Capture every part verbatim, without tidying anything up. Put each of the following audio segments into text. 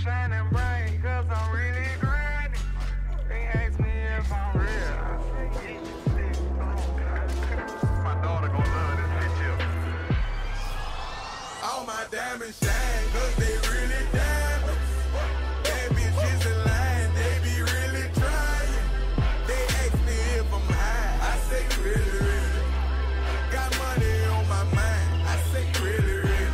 shining bright, cause I'm really grinding. They ask me if I'm real. I say, yeah, my daughter gon' love this bitch here. All my diamonds shine, cause they really diamonds. Bad bitches in line, they be really trying. They ask me if I'm high, I say really, really. Got money on my mind, I say really, really.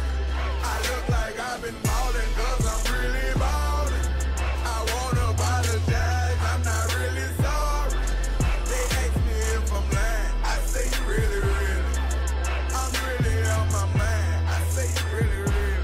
I look like I've been ballin', cause I'm really ballin'. I wanna apologize, I'm not really sorry. They ask me if I'm lying, I say really, really. I'm really on my mind, I say really, really.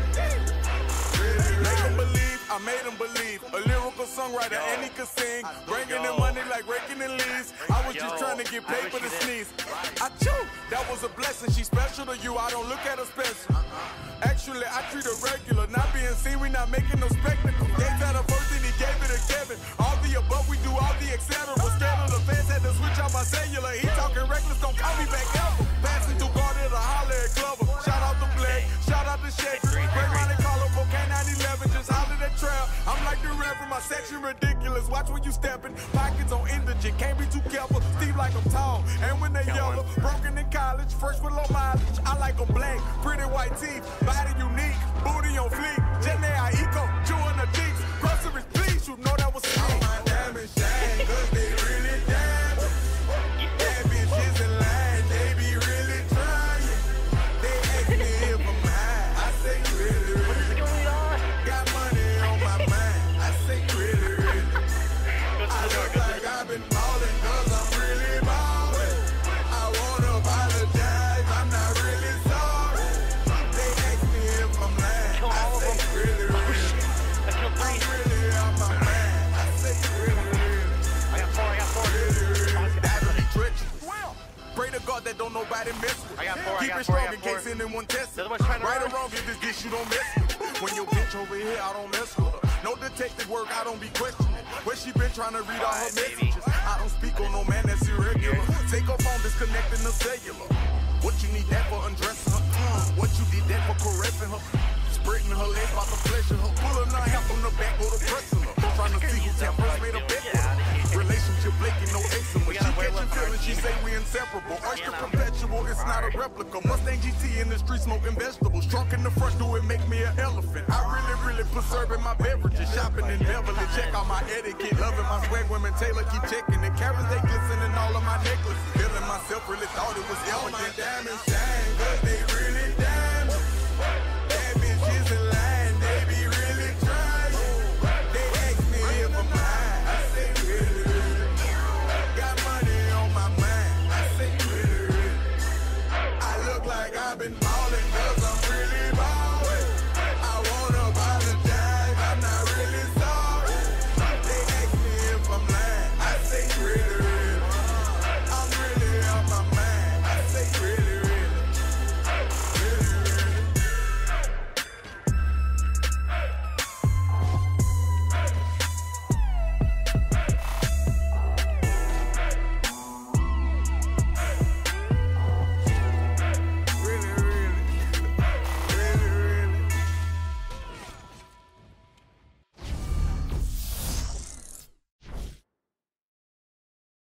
Really, really. Make 'em believe, I made 'em believe. A lyrical songwriter, Yo. and he could sing. Bringing Yo. in money like raking in leaves. I was just Yo. trying to get paid I for the wish you sneeze. did. I chew, that was a blessing. She special to you, I don't look at her special. Actually, I treat her regular. Not being seen, we not making no spectacle. Gave that a first and he gave it to Kevin. All the above, we do all the et cetera. Scared of the fans, had to switch out my cellular. He talking reckless, don't call me back ever. Passing through Garden to holler at Glover. Shout out to Black, shout out to Shaq. Great Ronnie Carlo, K nine eleven, just holler that trail. I'm like the rap from my section, ridiculous. Watch when you stepping. Pockets on indigent, can't be too careful. Steve like I'm tall, and when they yellow, broken in college, first with low mileage. I like them black, pretty white teeth, body unique, booty on fleek. Jenny I eco, chewing the cheeks. Groceries, please, you know that was me. All my diamonds shine, cause they really diamonds. Bad bitches in line, they be really trying. They ask me if I'm high, I say really, really. Got money on my mind, I say really, really. I look like I've been ballin', cause I'm really ballin'. I wanna apologize, I'm not really sorry. They ask me if I'm lying, I say really, really. I'm really on my mind, I say really, really. I got four, I got four. Really, really. That'll be treacherous. Pray to God that don't nobody mess with. I got four, I Keep got it four, I strong got in case four. anyone tests The it. other one's trying to Right or run. wrong, if this dish you don't mess with. When your bitch over here, I don't mess with her. No detective work, I don't be questioning. Where she been trying to read all her Alright, baby. messages. I don't speak on no man that's irregular. Take her phone, disconnecting the cellular. What you need that for undressing her? Mm, What you did that for caressing her? Spreading her legs about to pleasure her. Pulling her half from the back or the pressing her. Trying to see who tap first made a bet with her. Relationship flaky, no eczema. We She gotta wait catching with her. feelings, she say we inseparable. Oyster perpetual, it's not a replica. Mustang G T in the street smoking vegetables. Trunk in the front, do it make me an elephant. I really, really preserving my beverages. Shopping in Beverly, check out my etiquette. Loving my swag, women Taylor keep checking it. Carrots, they glisten in all of my necklaces. Feeling myself, really thought it was elegant. All my diamonds shine, cause they really diamonds. Bad bitches in line, they be really trying. They ask me if I'm high, I say really, really. Got money on my mind, I say really, really. I look like I've been ballin'.